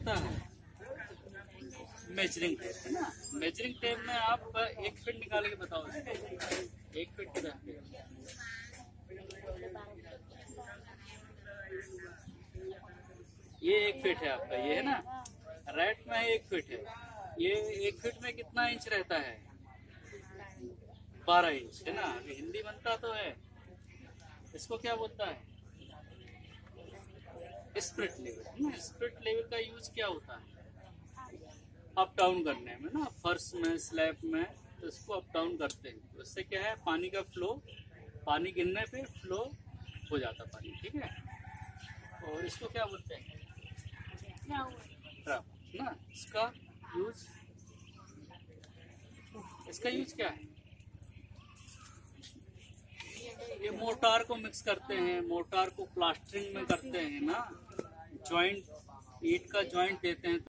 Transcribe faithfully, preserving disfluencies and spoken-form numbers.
होता है? Measuring tape है ना। मेजरिंग टेप में आप एक फीट निकाल के बताओ, एक फीट कितना? ये एक फीट है आपका, ये है ना। राइट में एक फीट है। ये एक फीट में कितना इंच रहता है? बारह इंच है ना। अभी हिंदी बनता तो है। इसको क्या बोलता है? स्प्रिट लेवल है ना। स्प्रिट लेवल का यूज क्या होता है? अप डाउन करने में ना, फर्श में, स्लैब में, तो इसको अप डाउन करते हैं। तो इससे क्या है, पानी का फ्लो, पानी गिरने पे फ्लो हो जाता पानी, ठीक है। और इसको क्या बोलते हैं? ट्रैप ना। इसका यूज, इसका यूज क्या है? ये मोटार को मिक्स करते हैं, मोटार को प्लास्टरिंग में करते हैं ना, जॉइंट, ईंट का जॉइंट देते हैं।